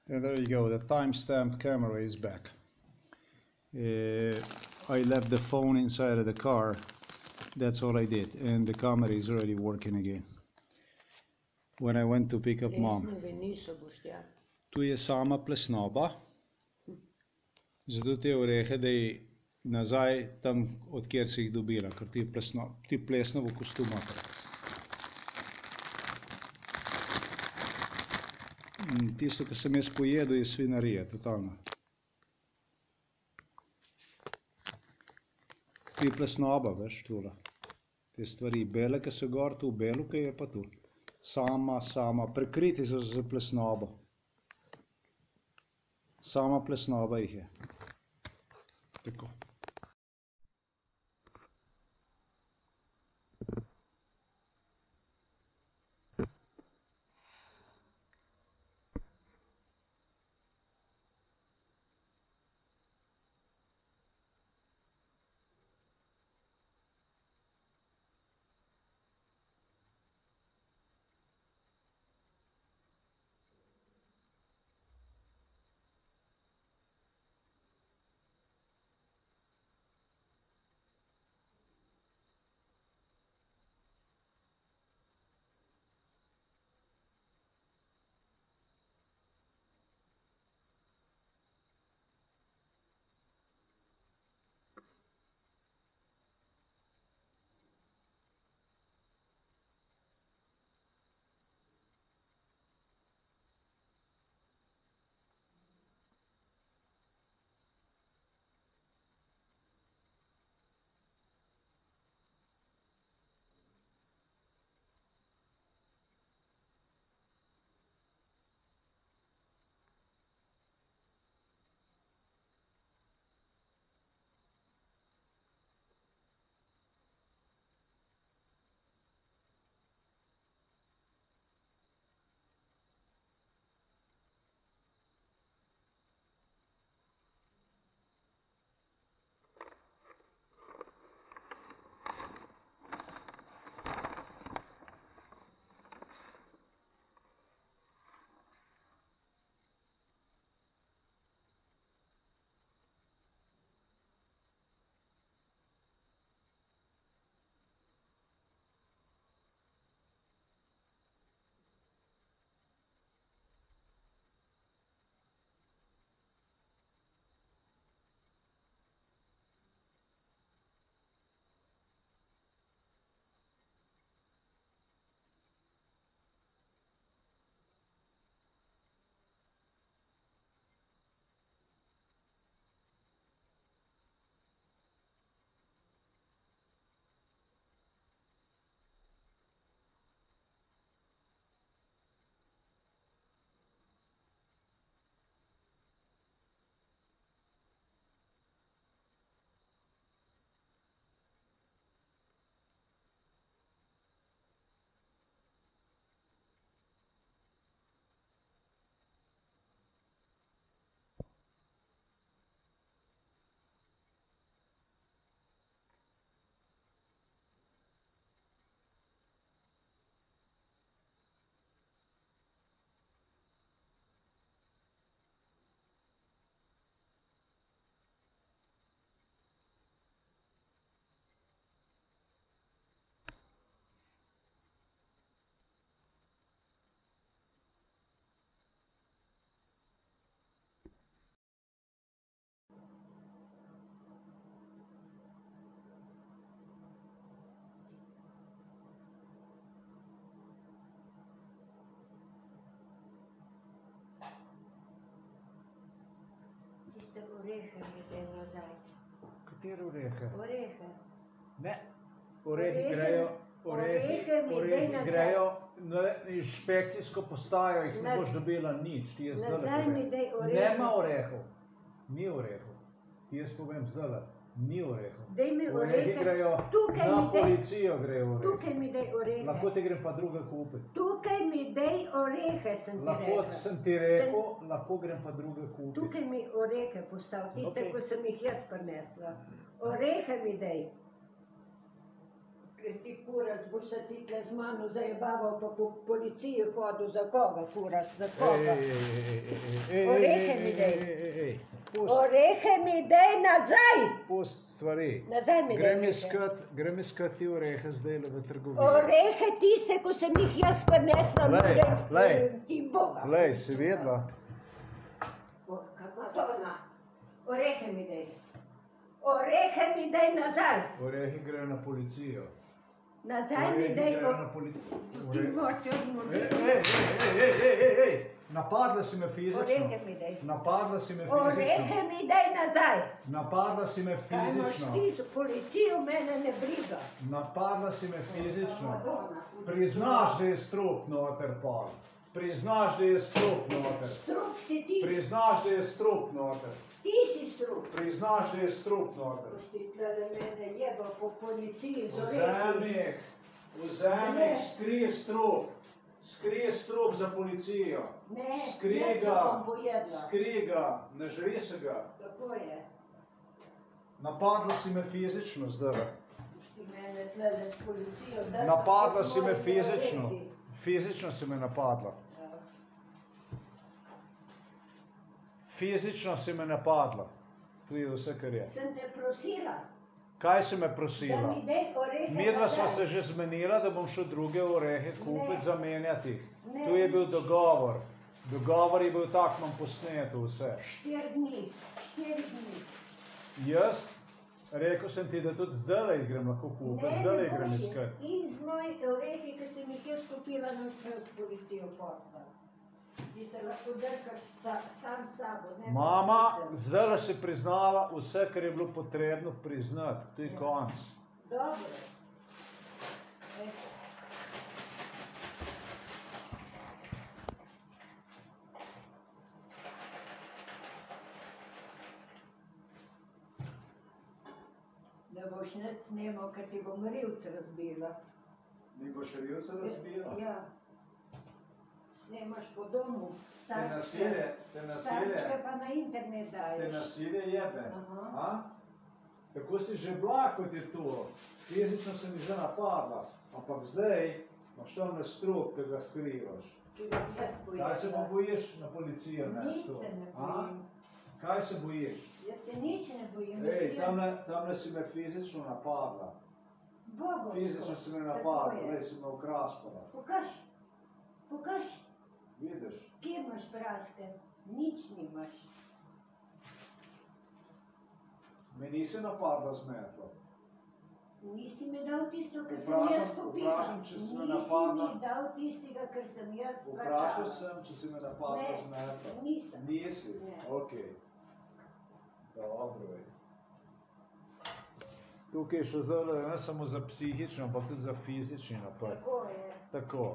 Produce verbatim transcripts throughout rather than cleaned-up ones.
And there you go, the timestamp camera is back. Uh, I left the phone inside of the car. That's all I did, and the camera is already working again. When I went to pick up mom. Tu je sama plesnoba, zato te orehe, da je nazaj tam, od kjer si jih dobila, ker ti, plesno, ti plesno v kostu noter. Tisto, kar sem jaz pojedel, je svinarija, totalno. Ti plesnoba, veš, tula. Te stvari, bele, ki so gor, tu belo, ki je pa tu. Sama, sama, prekriti so z plesnobo. Sama plesnoba jih je. Tako. Orehe mi daj nazaj. Katere orehe? Orehe. Ne, orehi grejo, orehi, orehi grejo na inšpekcijsko postajo, jih ne boš dobila nič. Ti jaz Nazaj mi daj orehe. Nema orehov, ni orehov. Ti jaz povem zdaj, ni orehov. Daj mi orehe. Orehi grejo, na policijo grejo orehi. Tukaj mi daj orehe. Lahko ti grem pa druga kupiti. Tukaj mi daj orehe, sem ti Lahko rekla. sem ti rekel, lahko grem pa druga kupiti. Tukaj mi orehe postav, tiste, ko sem jih jaz prinesla. Orehe mi daj. Ti kurac, boš se ti tle z mano zajebaval, pa po policiji hodil. Za koga, kurac, za koga? Ej, ej, ej, ej, ej, ej, Orehe mi daj. ej, ej, ej, pust, Orehe mi daj nazaj! pust stvari. Nazaj mi daj Grem orehe. iskat, grem iskat ti orehe zdaj v trgovini. Orehe tiste, ko sem jih jaz prinesla, Lej, ljudem, lej. ti Boga. Lej, si vedla? O, Madonna, orehe mi daj. Orehe mi daj nazaj. Orehi grejo na policijo. Nazaj mi Orehi daj. grejo o- na policijo. Ti moče Ej, odmori. ej, ej, ej, ej, ej, ej, napadla si me fizično. Orehe mi daj. Napadla si me fizično. Orehe mi daj nazaj. Napadla si me Kaj imaš fizično. ti z policijo, mene ne briga. Napadla si me fizično. Madonna. Priznaš, da je strup noter pol. Priznaš, da je strup noter. Strup si ti, Priznaš, da je strup noter. ti si strup. Priznaš, da je strup noter. Boš ti tle mene jeba po policiji z Vzemi orehi. jih, vzemi Ne. jih, skrij strup. Skrij strup za policijo. Ne, Skrij jedla ga, bom pojedla. skrij ga, ne žri se ga. Tako je. Napadla si me fizično zdaj. Boš ti mene tle s policijo. drla Napadla pod si me mojimi fizično. orehi. Fizično si me napadla. Ja. Fizično si me napadla. To je vse, kar je. Sem te prosila, Kaj si me da prosila? mi dej orehe Midva sva nazaj. se že zmenila, da bom šel druge orehe kupiti, Ne. zamenjati jih. Ne, To je bil nič. dogovor. Dogovor je bil tak, imam posneto vse. Štiri dni, štiri dni. Jaz, rekel sem ti, da tudi zdaj jih grem lahko kupiti, zdaj jih grem boš iskat. In z mojih orehi, ki sem jih jaz kupila, na s policijo poslala. Ti se lahko drkaš sa, sam s sabo. Ne Mama, pa s zdaj si priznala vse, kar je bilo potrebno priznati. To je Ja. konc. Dobro. E, Da boš nič snemal, ker ti bom rivce razbila. Mi boš rivce Ja. Snemaš po domu. Te nasilje, te nasilje, Starčke pa na internet te daješ. nasilje jebe. Aha. A? Tako si že bila, kot je to. Fizično se mi že napadla. Ampak zdaj imaš tam na strup, ki ga skrivaš. Ki ga jaz bojim. Kaj se pa bojiš na policijo Nič mesto? se ne A? bojim. Kaj se bojiš? Jaz se nič ne bojim. Ej, Jaz tamle, tamle si me fizično napadla. Bogo. Fizično si me Tako napadla, je. lej si me ukraspala. Pokaž. Pokaž. Vidiš? Kje imaš praske? Nič nimaš. Me nisi napadla z metlo. Nisi mi dal tisto, kar sem Vprašam- jaz kupila. vprašam, če si me Nisi napadla. mi dal tistega, kar sem jaz Vprašal plačala. sem, če si me napadla Ne, z metlo. nisem. Nisi? Ne. Ok. Dobro, vej. Tukaj je še zdaj ne samo za psihično, ampak tudi za fizični napad. Tako je. Tako.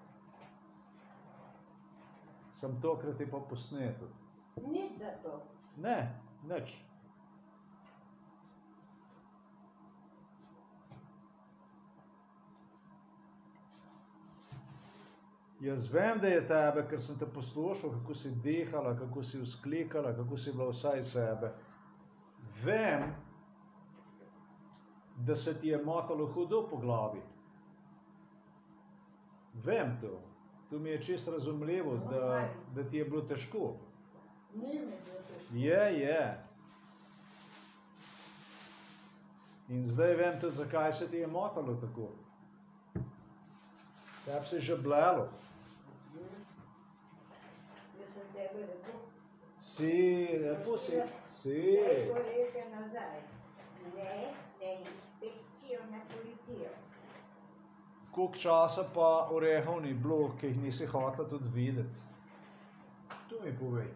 Sem tokrat je pa posneto. Nič za to. Ne, nič. Jaz vem, da je tebe, ker sem te poslušal, kako si dihala, kako si vzklikala, kako si bila vsaj sebe. Vem, da se ti je motalo hudo po glavi. Vem to. To mi je čisto razumljivo, da, da ti je bilo težko. Ni me bilo težko. Je, je. In zdaj vem tudi, zakaj se ti je motalo tako. Tebi se je že blelo. Jaz sem tebe lepo. Si, lepo si. Si. Daj orehe nazaj. Ne, ne inšpekcijo na policijo. Koliko časa pa orehov ni bilo, ki jih nisi hotela tudi videti? To mi povej.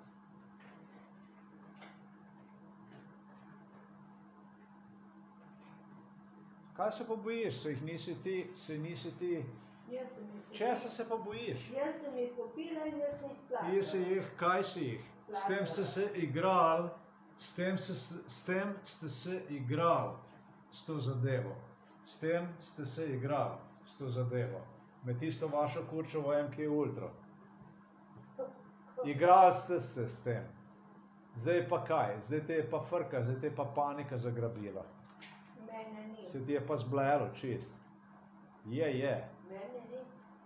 Kaj se pa bojiš, se jih nisi ti, se nisi ti, Jaz sem jih kupila. česa se pa bojiš? Jaz sem jih kupila in jaz sem jih plačala. Ti si jih, kaj si jih? S tem ste se igrali, s tem, se, s tem ste se igrali s to zadevo. S tem ste se igrali s to zadevo. Med tisto vašo kurčevo M K Ultra. Igrali ste se s tem. Zdaj pa kaj? Zdaj te je pa frka, zdaj te je pa panika zagrabila. Mene ni. Se ti je pa zblelo čist. Je, je. Mene ni.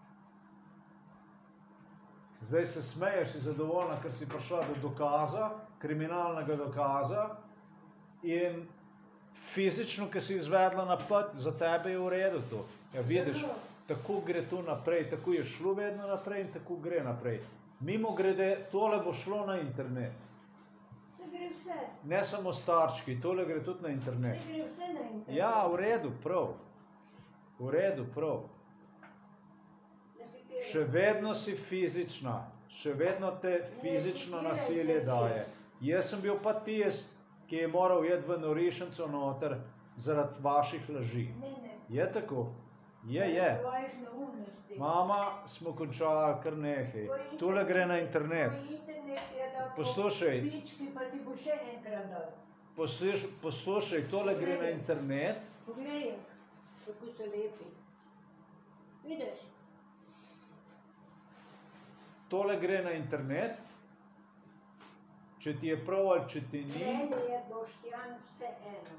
Zdaj se smeješ, si zadovoljna, ker si prišla do dokaza, kriminalnega dokaza in fizično, ki si izvedla napad, za tebe je v redu to. Ja, vidiš, tako gre to naprej, tako je šlo vedno naprej in tako gre naprej. Mimo grede, tole bo šlo na internet. Se gre vse. Ne samo starčki, tole gre tudi na internet. Se gre vse na internet. Ja, v redu, prav. V redu, prav. Ne se kere. Še vedno si fizična, še vedno te fizično Ne, nasilje ne, daje. Jaz sem bil pa tist, ki je moral jeti v norišnico noter zaradi vaših laži. Ne, ne. Je tako? Je, je. Tvoje neumnosti. Mama, smo končali kar nekaj. Tole gre na internet. Tvoj internet je da po Poslušaj. pički, pa ti bo še enkrat dal. Posluš, poslušaj, tole gre na internet. Poglej, kako so lepi. Vidiš? Tole gre na internet. Če ti je prav ali če ti ni. Meni je Boštjan vse eno.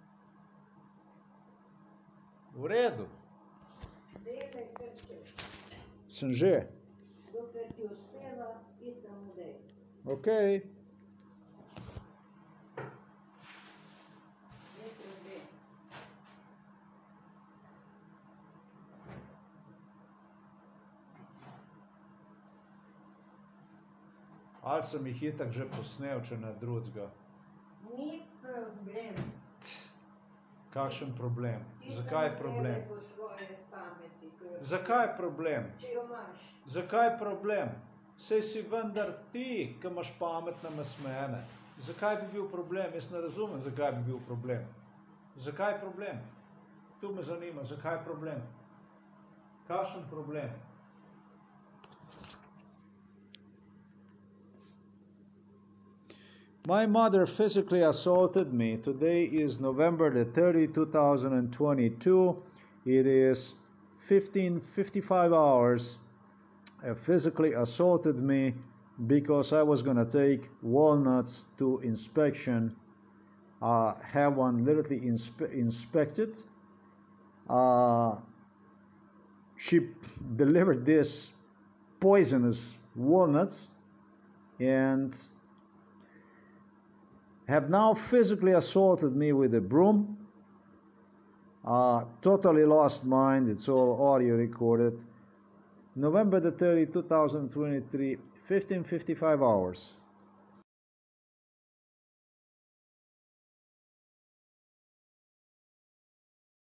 V redu. Delaj, kar češ. Sem že. Dokler ti uspeva, ti samo dej. Okej. Ne problem. Ali sem jih itak že posnel, če ne drugega. Ni problem. Kakšen problem? Ti Zakaj je samo problem? delaj po svoje pameti, ko jo- Zakaj je problem? Če jo imaš. Zakaj je problem? Sej si vendar ti, ki imaš pamet nasmejane. Zakaj bi bil problem? Jaz ne razumem, zakaj bi bil problem. Zakaj je problem? Tu me zanima, zakaj je problem? Kakšen problem? My mother physically assaulted me. Today is November the thirtieth, two thousand twenty-two. It is fifteen fifty-five hours. Uh, physically assaulted me because I was going to take walnuts to inspection, uh, have one literally inspe- inspected. Uh, she delivered this poisonous walnuts and have now physically assaulted me with a broom. Uh, totally lost mind. It's all audio recorded. November the thirtieth, two thousand twenty-three, fifteen fifty-five hours.